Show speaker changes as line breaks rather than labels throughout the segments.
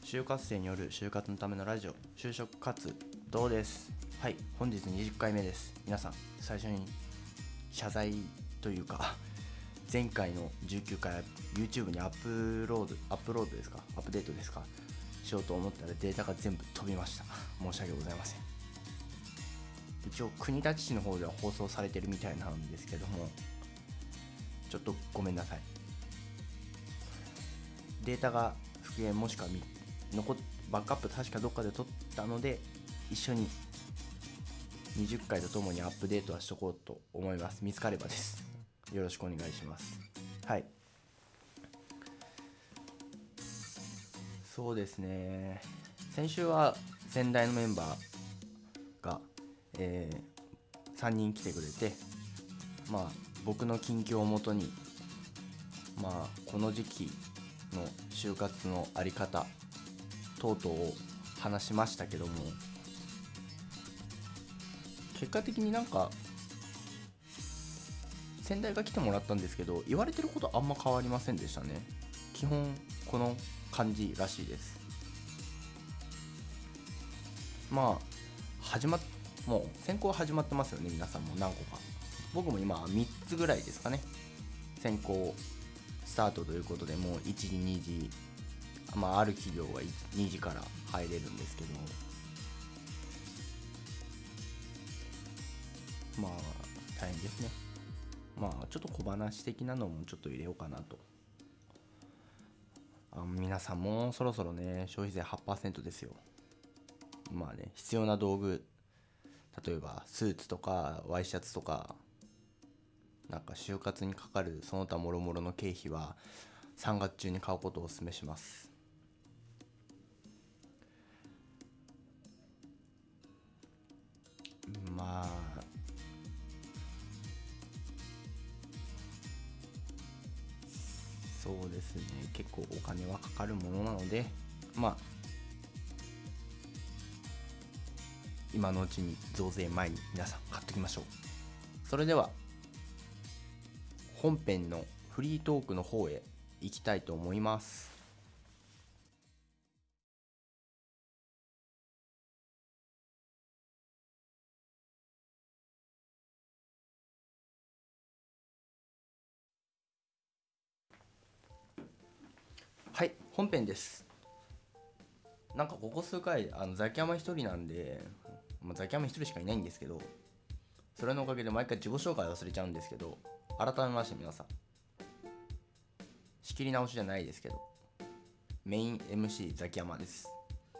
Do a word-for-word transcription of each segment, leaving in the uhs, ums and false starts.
就活生による就活のためのラジオ、就職活動です。はい、本日にじゅっかいめです。皆さん、最初に謝罪というか前回のじゅうきゅうかい YouTube にアップロードアップロードですかアップデートですかしようと思ったらデータが全部飛びました。申し訳ございません。一応国立市の方では放送されてるみたいなんですけども、ちょっとごめんなさい。データが復元もしくは残バックアップ確かどっかで取ったので、一緒ににじゅっかいとともにアップデートはしとこうと思います。見つかればです。よろしくお願いします。はい、そうですね、先週は先代のメンバーが、えー、さんにん来てくれて、まあ僕の近況をもとに、まあこの時期の就活のあり方等々を話しましたけども、結果的になんか先代が来てもらったんですけど、言われてることあんま変わりませんでしたね。基本この感じらしいです。まあ始まっもう選考始まってますよね。皆さんも何個か、僕も今みっつぐらいですかね、選考スタートということで、もういちじにじ、まあある企業はにじから入れるんですけど、まあ大変ですね。まあちょっと小話的なのもちょっと入れようかなと。あ皆さんもそろそろね、消費税 はちパーセント ですよ。まあね、必要な道具、例えばスーツとかワイシャツとか、なんか就活にかかるその他もろもろの経費はさんがつ中に買うことをお勧めします。まあそうですね、結構お金はかかるものなので、まあ今のうちに増税前に皆さん買っておきましょう。それでは本編のフリートークの方へ行きたいと思います。はい、本編です。なんかここ数回あのザキヤマ一人なんで、まあ、ザキヤマ一人しかいないんですけど、それのおかげで毎回自己紹介忘れちゃうんですけど、改めまして皆さん、仕切り直しじゃないですけど、メイン エムシー ザキヤマです。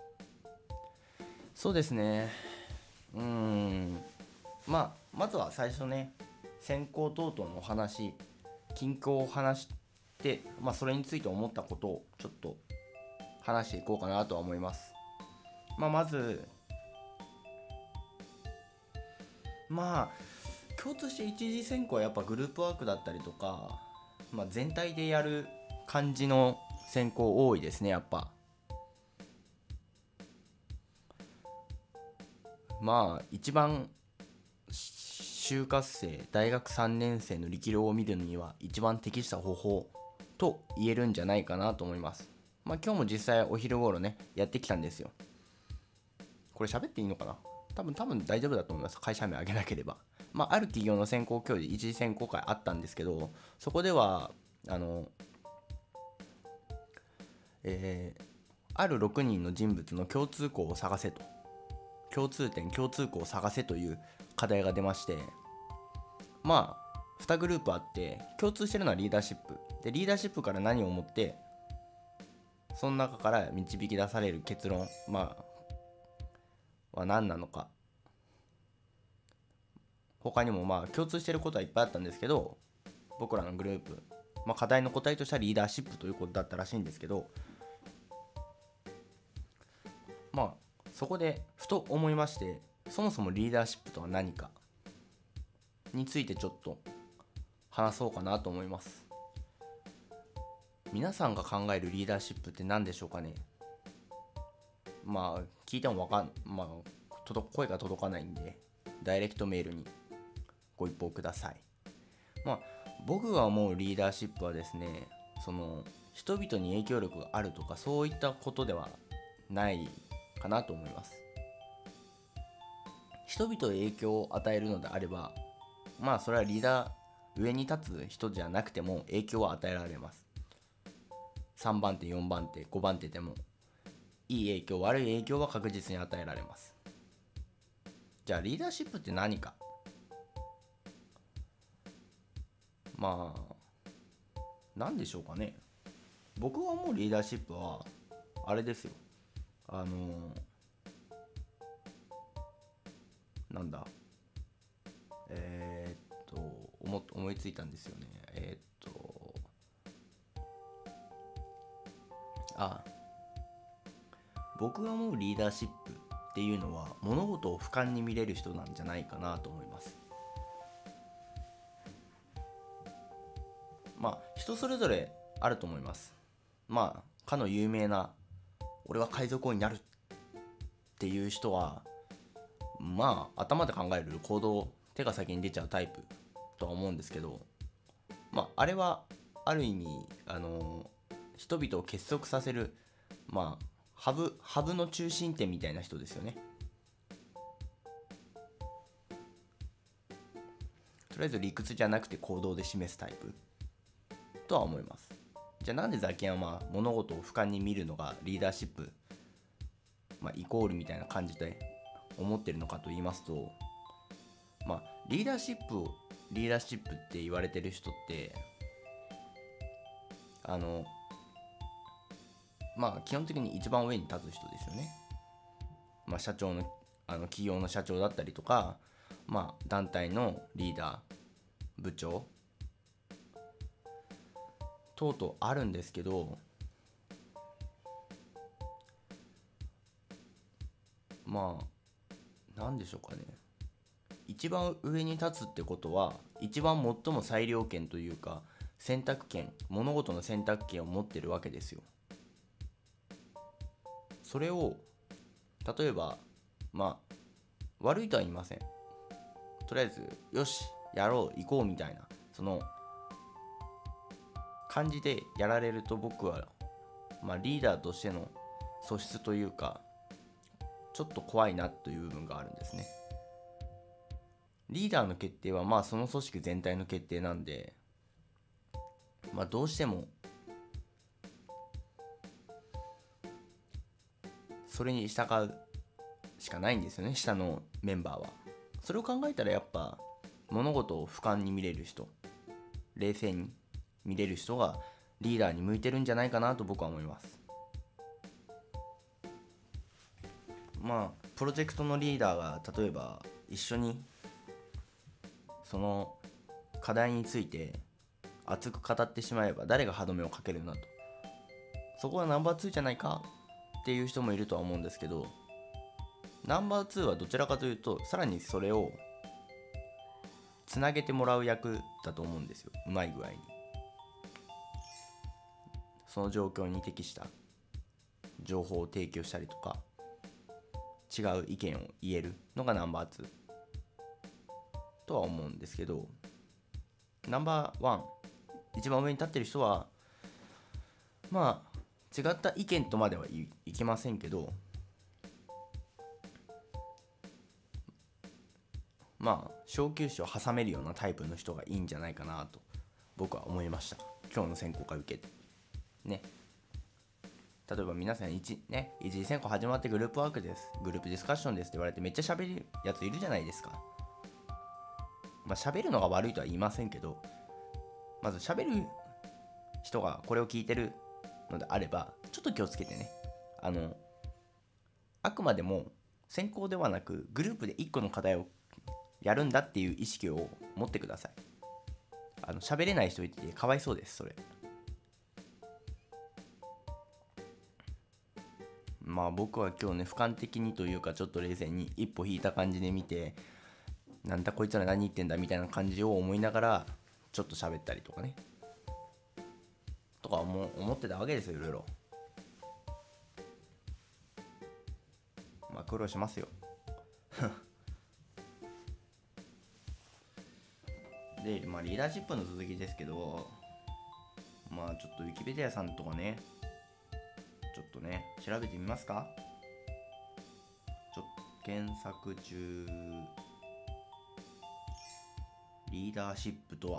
そうですね、うーんまあまずは最初ね、選考等々のお話、近況を話して、まあ、それについて思ったことをちょっと話していこうかなとは思います。まあ、まずまあ共通して一次選考はやっぱグループワークだったりとか、まあ、全体でやる感じの選考多いですね。やっぱまあ一番就活生大学さんねん生の力量を見るには一番適した方法と言えるんじゃないかなと思います。まあ今日も実際お昼頃ねやってきたんですよ。これ喋っていいのかな、多分多分大丈夫だと思います。会社名挙げなければ。まあある企業の選考教授一次選考会あったんですけど、そこではあのえー、あるろくにんの人物の共通項を探せと、共通点共通項を探せという課題が出まして、まあにグループあって、共通してるのはリーダーシップで、リーダーシップから何を思ってその中から導き出される結論、まあは何なのか。他にもまあ共通してることはいっぱいあったんですけど、僕らのグループ、まあ、課題の答えとしてはリーダーシップということだったらしいんですけど、まあそこでふと思いまして、そもそもリーダーシップとは何かについてちょっと話そうかなと思います。皆さんが考えるリーダーシップって何でしょうかね。まあ聞いてもわかんまあ声が届かないんで、ダイレクトメールにご一報ください。まあ僕が思うリーダーシップはですね、その人々に影響力があるとかそういったことではないかなと思います。人々へ影響を与えるのであれば、まあそれはリーダー、上に立つ人じゃなくても影響は与えられます。さんばん手、よんばん手、ごばん手でもいい影響、悪い影響は確実に与えられます。じゃあリーダーシップって何か。まあ何でしょうかね。僕は思うリーダーシップはあれですよ。あのなんだえー、っと思思いついたんですよね。えー、っとあ僕が思うリーダーシップっていうのは物事を俯瞰に見れる人なんじゃないかなと思います。まあ人それぞれあると思います。まあかの有名な俺は海賊王になるっていう人はまあ頭で考える行動、手が先に出ちゃうタイプとは思うんですけど、まああれはある意味あの人々を結束させる、まあハブハブの中心点みたいな人ですよね。とりあえず理屈じゃなくて行動で示すタイプとは思います。じゃあなんでザキヤンは物事を俯瞰に見るのがリーダーシップ、まあ、イコールみたいな感じで思ってるのかと言いますと、まあリーダーシップをリーダーシップって言われてる人ってあのまあ基本的に一番上に立つ人ですよね。まあ社長のあの企業の社長だったりとか、まあ団体のリーダー、部長等々あるんですけど、まあなんでしょうかね。一番上に立つってことは一番最も裁量権というか選択権、物事の選択権を持ってるわけですよ。それを例えばまあ悪いとは言いません。とりあえずよしやろう行こうみたいなその感じでやられると僕はまあリーダーとしての素質というかちょっと怖いなという部分があるんですね。リーダーの決定はまあその組織全体の決定なんで、まあどうしてもそれに従うしかないんですよね、下のメンバーは。それを考えたらやっぱ物事を俯瞰に見れる人、冷静に見れる人がリーダーに向いてるんじゃないかなと僕は思います。まあプロジェクトのリーダーが例えば一緒にその課題について熱く語ってしまえば誰が歯止めをかけるんだと、そこはナンバーツーじゃないかっていう人もいるとは思うんですけど、ナンバーツーはどちらかというとさらにそれをつなげてもらう役だと思うんですよ。うまい具合にその状況に適した情報を提供したりとか違う意見を言えるのがナンバーツーとは思うんですけど、ナンバーワン一番上に立ってる人はまあ違った意見とまではいいけませんけど、まあ小休止を挟めるようなタイプの人がいいんじゃないかなと僕は思いました。今日の選考会受けてね。例えば皆さん一ね一次選考始まってグループワークです、グループディスカッションですって言われてめっちゃ喋るやついるじゃないですか。まあ喋るのが悪いとは言いませんけど、まず喋る人がこれを聞いてるのであればちょっと気をつけてね。あのあくまでも選考ではなくグループでいっこの課題をやるんだっていう意識を持ってください。あの喋れない人いてかわいそうです。それまあ僕は今日ね俯瞰的にというかちょっと冷静に一歩引いた感じで見て、なんだこいつら何言ってんだみたいな感じを思いながらちょっと喋ったりとかねとか思思ってたわけですよ。いろいろまあ苦労しますよで、まあ、リーダーシップの続きですけど、まあちょっとウィキペディアさんとかねちょっとね調べてみますか。ちょっと検索中。リーダーシップとは。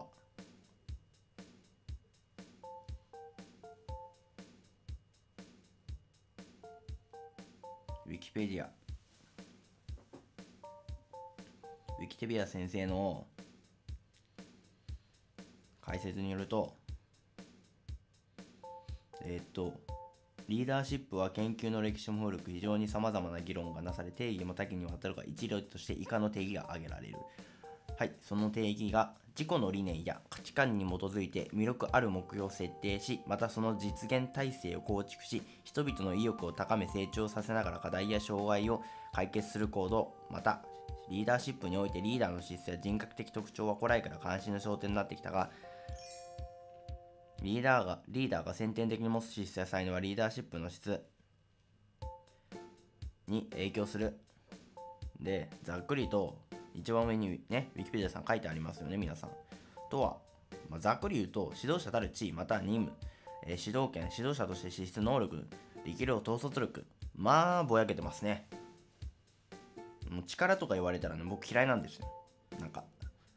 ウィキペディアウィキペディア先生の解説によると、えー、っとリーダーシップは研究の歴史も古く非常にさまざまな議論がなされ定義も多岐にわたるが、一例として以下の定義が挙げられる。はい、その定義が自己の理念や価値観に基づいて魅力ある目標を設定し、またその実現体制を構築し、人々の意欲を高め成長させながら課題や障害を解決する行動。またリーダーシップにおいてリーダーの資質や人格的特徴は古来から関心の焦点になってきたが、リーダーがリーダーが先天的に持つ資質や才能はリーダーシップの質に影響する。で、ざっくりと一番上にね、ウィキペディアさん書いてありますよね、皆さん。とは、まあ、ざっくり言うと、指導者たる地位または任務、えー、指導権、指導者として資質、能力、力量、統率力。まあ、ぼやけてますね。もう力とか言われたらね、僕嫌いなんですよ。なんか、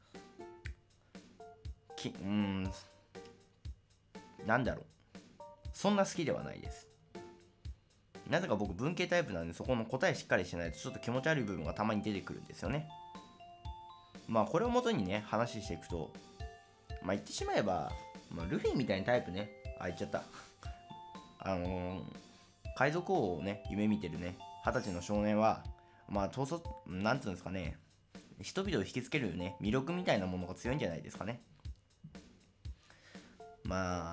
きうーん、なんだろう。そんな好きではないです。なぜか僕文系タイプなんで、そこの答えしっかりしてないとちょっと気持ち悪い部分がたまに出てくるんですよね。まあこれをもとにね話していくと、まあ言ってしまえば、まあ、ルフィみたいなタイプね。あ、言っちゃったあのー、海賊王をね夢見てるね二十歳の少年は、まあ統率、なんつうんですかね、人々を引きつけるね魅力みたいなものが強いんじゃないですかね。まあ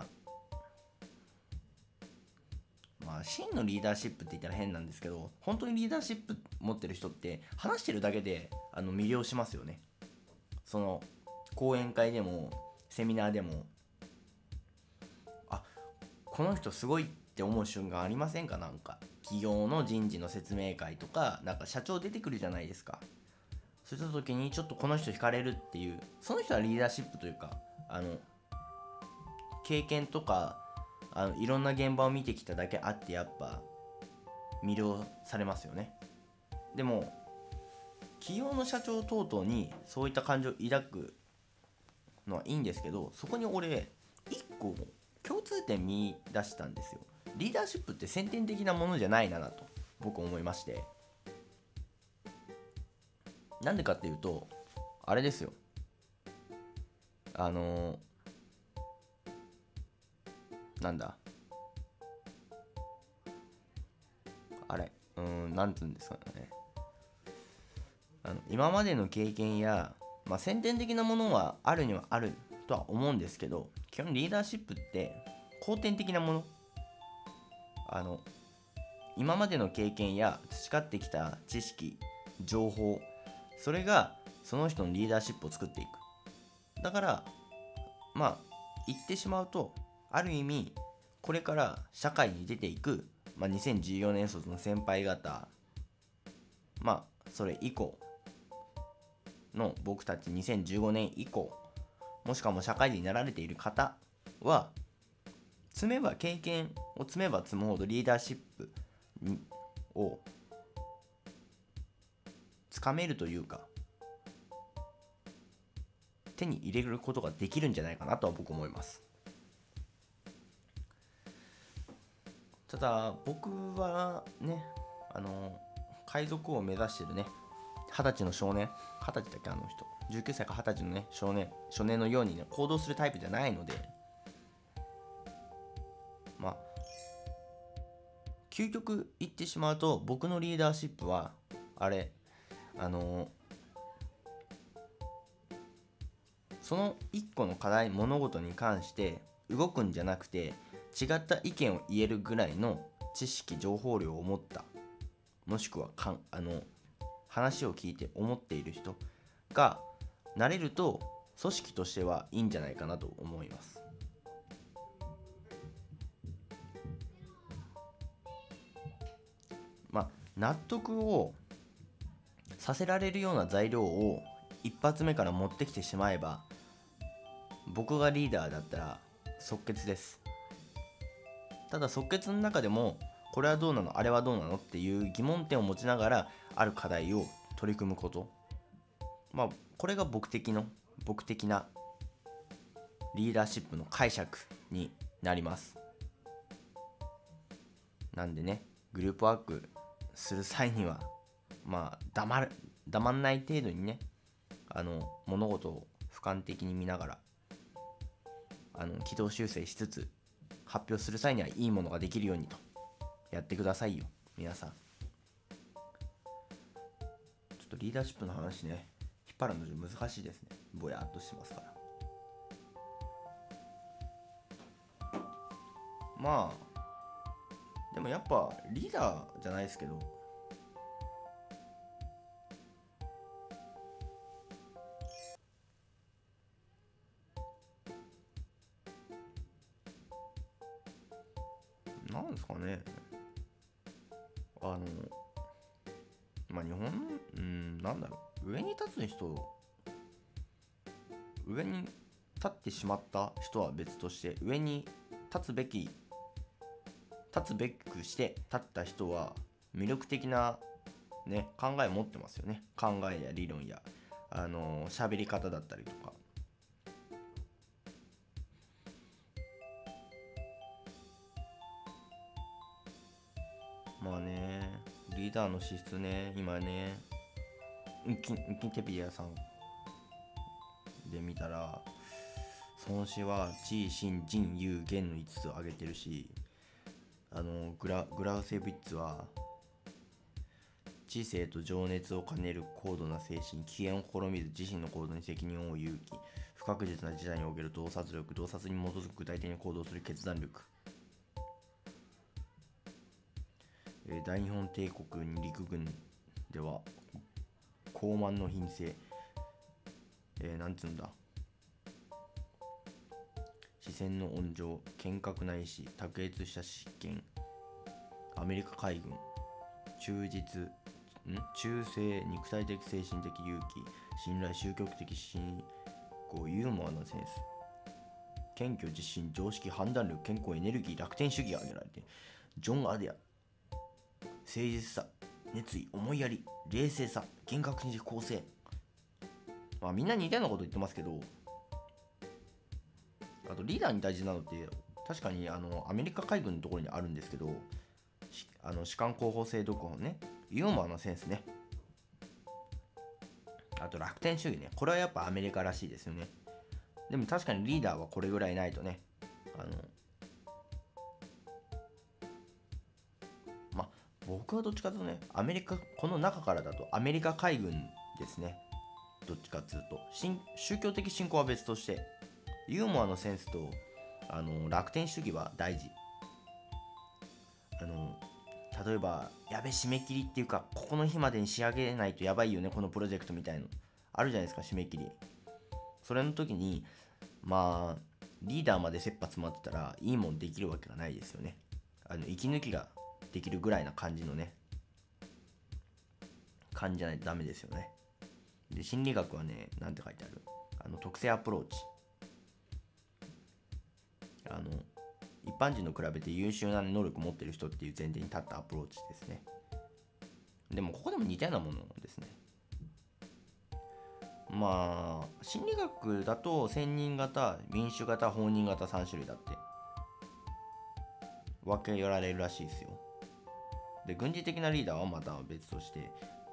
まあ、真のリーダーシップって言ったら変なんですけど、本当にリーダーシップ持ってる人って話してるだけであの魅了しますよね。その講演会でもセミナーでも、あ、この人すごいって思う瞬間ありませんか。なんか企業の人事の説明会とか、なんか社長出てくるじゃないですか。そういった時にちょっとこの人惹かれるっていう、その人はリーダーシップというか、あの経験とかあのいろんな現場を見てきただけあって、やっぱ魅了されますよね。でも企業の社長等々にそういった感情を抱くのはいいんですけど、そこに俺一個共通点見出したんですよ。リーダーシップって先天的なものじゃないなと僕思いまして、なんでかっていうと、あれですよ、あのー、なんだあれうーんなんつうんですかね、あの今までの経験や、まあ、先天的なものはあるにはあるとは思うんですけど、基本リーダーシップって後天的なもの、あの今までの経験や培ってきた知識、情報、それがその人のリーダーシップを作っていく。だからまあ言ってしまうと、ある意味これから社会に出ていく、まあ、にせんじゅうよねん卒の先輩方、まあそれ以降の僕たちにせんじゅうごねん以降、もしくはもう社会人になられている方は、積めば経験を積めば積むほどリーダーシップをつかめるというか、手に入れることができるんじゃないかなとは僕思います。ただ僕はね、あの海賊王を目指してるね二十歳の少年、二十歳だっけあの人、じゅうきゅうさいか二十歳のね少年少年のようにね行動するタイプじゃないので、まあ究極言ってしまうと、僕のリーダーシップはあれ、あのその一個の課題、物事に関して動くんじゃなくて、違った意見を言えるぐらいの知識情報量を持った、もしくはかんあの話を聞いて思っている人がなれると、組織としてはいいんじゃないかなと思います。まあ納得をさせられるような材料を一発目から持ってきてしまえば、僕がリーダーだったら即決です。ただ即決の中でもこれはどうなのあれはどうなのっていう疑問点を持ちながらある課題を取り組むこと、まあこれが僕的の僕的なリーダーシップの解釈になります。なんでね、グループワークする際にはまあ黙る黙んない程度にね、あの物事を俯瞰的に見ながらあの軌道修正しつつ発表する際にはいいものができるようにとやってくださいよ皆さん。ちょっとリーダーシップの話ね、引っ張るの難しいですね。ぼやっとしてますから。まあでもやっぱリーダーじゃないですけど、なんですかね、あのまあ日本うんなんだろう、上に立つ人上に立ってしまった人は別として、上に立つべき立つべくして立った人は魅力的な、ね、考えを持ってますよね。考えや理論やあの喋り方だったりとか。まあね、リーダーの資質ね、今ねウキウキテピアさんで見たら、孫子は知心仁勇言のいつつを挙げてるし、あのグラグラウセビッツは知性と情熱を兼ねる高度な精神、危険を試みず自身の行動に責任を負う勇気、不確実な事態における洞察力、洞察に基づく具体的に行動する決断力、えー、大日本帝国陸軍では高慢の品性、えー、なんつうんだ視線の温情、厳格な意志、卓越した執権、アメリカ海軍、忠実、ん忠誠、肉体的精神的勇気、信頼、宗教的信仰、ユーモアのセンス、謙虚、自信、常識、判断力、健康、エネルギー、楽天主義が挙げられて、ジョン・アデア、誠実さ、熱意、思いやり、冷静さ、厳格的公正。まあみんな似たようなこと言ってますけど、あとリーダーに大事なのって確かにあのアメリカ海軍のところにあるんですけど、あの士官候補制読本ね、ユーモアのセンスね、あと楽天主義ね、これはやっぱアメリカらしいですよね。でも確かにリーダーはこれぐらいないとね、あのまあ僕はどっちかというとね、アメリカこの中からだとアメリカ海軍ですね。どっちかっていうと宗教的信仰は別として、ユーモアのセンスとあの楽天主義は大事。あの例えばやべ締め切りっていうか、ここの日までに仕上げないとやばいよねこのプロジェクトみたいのあるじゃないですか、締め切り。それの時にまあリーダーまで切羽詰まってたらいいもんできるわけがないですよね。あの息抜きができるぐらいな感じのね感じじゃないとダメですよね。で心理学はね、なんて書いてある、あの特性アプローチ、あの一般人の比べて優秀な能力を持っている人っていう前提に立ったアプローチですね。でもここでも似たようなものですね。まあ心理学だと専任型、民主型、放任型さん種類だって分けられるらしいですよ。で軍事的なリーダーはまた別として、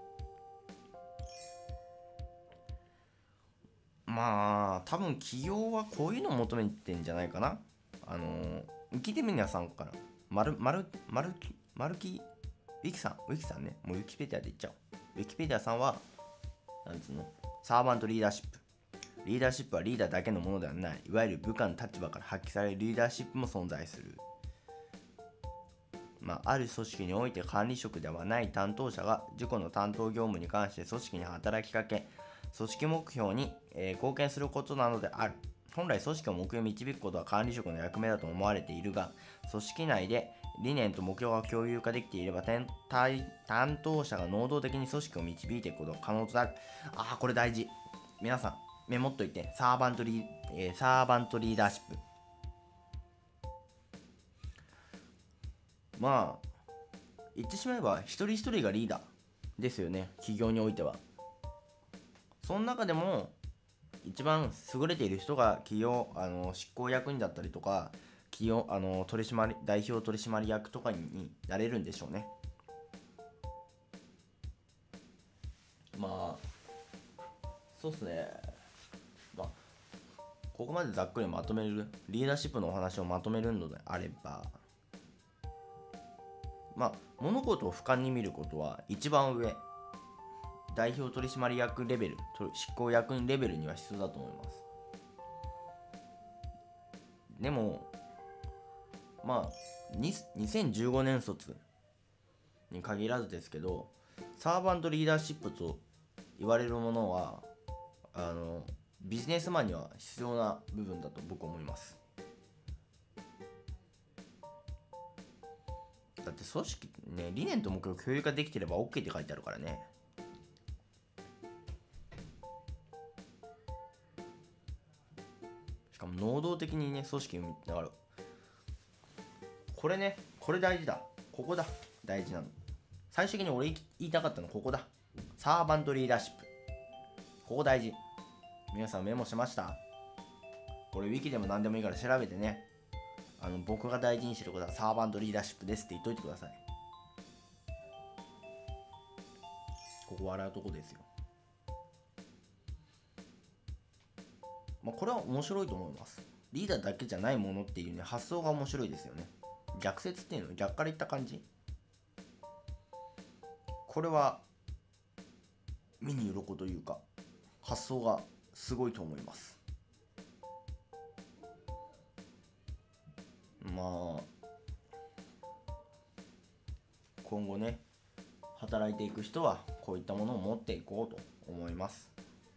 まあ多分企業はこういうのを求めてんじゃないかな。あのウキデミニアさんからマルマルマルキマルキウィキさんウィキさんね、もうウィキペディアで言っちゃおう。ウィキペディアさんはなんつうの、サーバントリーダーシップ、リーダーシップはリーダーだけのものではない、いわゆる部下の立場から発揮されるリーダーシップも存在する。まあ、ある組織において管理職ではない担当者が自己の担当業務に関して組織に働きかけ、組織目標に、えー、貢献することなのである。本来組織を目標に導くことは管理職の役目だと思われているが、組織内で理念と目標が共有化できていれば、担当者が能動的に組織を導いていくことが可能となる。ああ、これ大事。皆さんメモっといて、サーバントリー、えー、サーバントリーダーシップ。まあ言ってしまえば一人一人がリーダーですよね、企業においては。その中でも一番優れている人が企業あの執行役員だったりとか、企業あの取締代表取締役とかになれるんでしょうね。まあそうっすね、まあ、ここまでざっくりまとめるリーダーシップのお話をまとめるのであれば、まあ物事を俯瞰に見ることは一番上、代表取締役レベル、執行役員レベルには必要だと思います。でもまあにせんじゅうごねん卒に限らずですけど、サーバントリーダーシップと言われるものはあのビジネスマンには必要な部分だと僕は思います。だって組織ね、理念と目標共有ができてれば OK って書いてあるからね。しかも能動的にね組織にだから、これね、これ大事だ、ここだ大事なの。最終的に俺言いたかったのここだ、サーバントリーダーシップ、ここ大事。皆さんメモしました？これウィキでも何でもいいから調べてね、あの僕が大事にしてることはサーバントリーダーシップですって言っといてください。ここ笑うとこですよ。まあこれは面白いと思います。リーダーだけじゃないものっていうね、発想が面白いですよね。逆説っていうの、逆から言った感じ、これは目に鱗というか発想がすごいと思います。まあ今後ね働いていく人はこういったものを持っていこうと思います。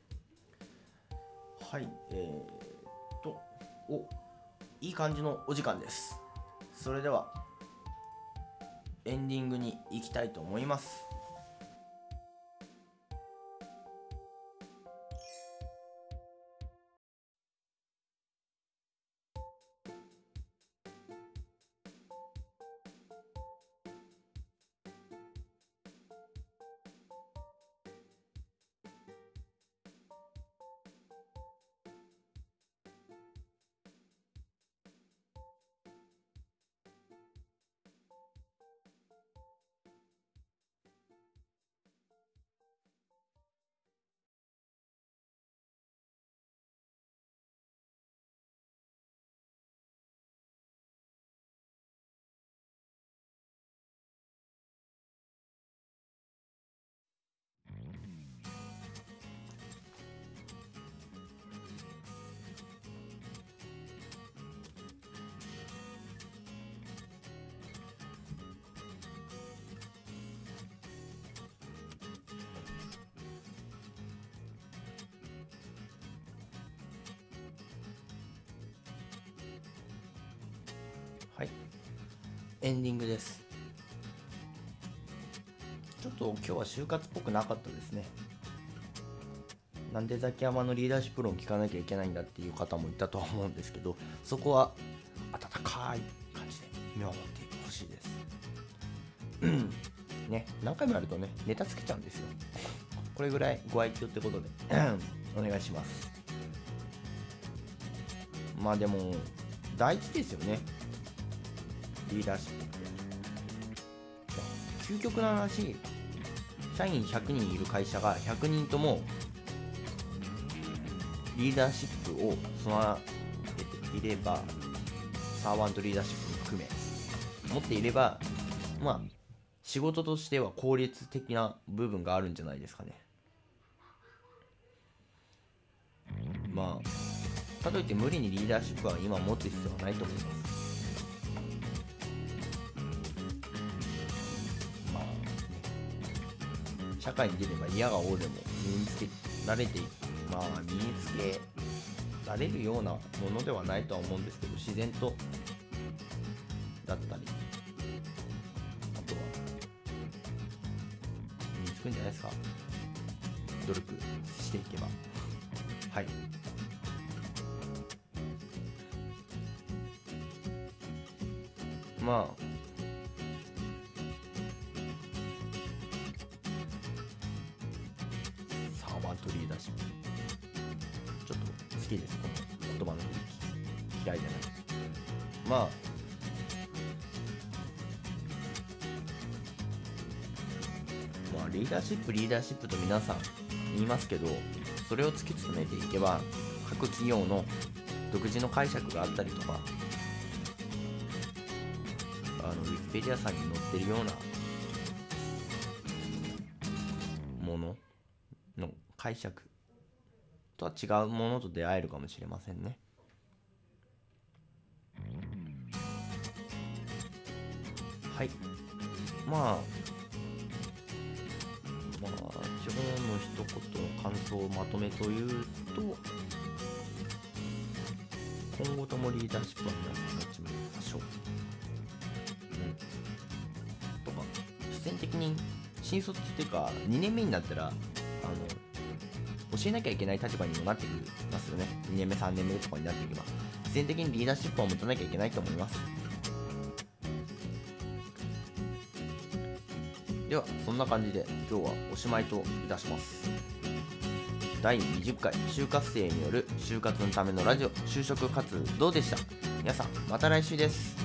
はい、えー、っとおいい感じのお時間です。それではエンディングに行きたいと思います。はい、エンディングです。ちょっと今日は就活っぽくなかったですね。なんでザキヤマのリーダーシップ論聞かなきゃいけないんだっていう方もいたとは思うんですけど、そこは温かい感じで見守ってほしいですね。何回もやるとねネタつけちゃうんですよ。これぐらいご愛嬌ってことでお願いします。まあでも大事ですよね、リーダーシップって。究極の話、社員ひゃくにんいる会社がひゃくにんともリーダーシップを備えていれば、サーバントリーダーシップも含め持っていれば、まあ仕事としては効率的な部分があるんじゃないですかね。まあかといって無理にリーダーシップは今持つ必要はないと思います。まあ、ね、社会に出れば嫌が応でも身につけられていく、まあ身につけられるようなものではないとは思うんですけど、自然とだったり、あとは身につくんじゃないですか、努力していけば。はい、まあとリーダーシップ。ちょっと好きです、この言葉の雰囲気。嫌いじゃない。まあまあリーダーシップリーダーシップと皆さん言いますけど、それを突き詰めていけば各企業の独自の解釈があったりとか、あのウィキペディアさんに載ってるようなものの解釈とは違うものと出会えるかもしれませんね。はい、まあまあ今日の一言の感想をまとめというと、今後ともリーダーシップは皆さん持ちましょう。うん。とか、必然的に新卒っていうかにねんめになったらあの教えなきゃいけない立場にもなってきますよね。にねんめさんねんめとかになっていけば必然的にリーダーシップを持たなきゃいけないと思います。ではそんな感じで今日はおしまいといたします。だいにじゅっかい就活生による就活のためのラジオ、就職活動でした。皆さんまた来週です。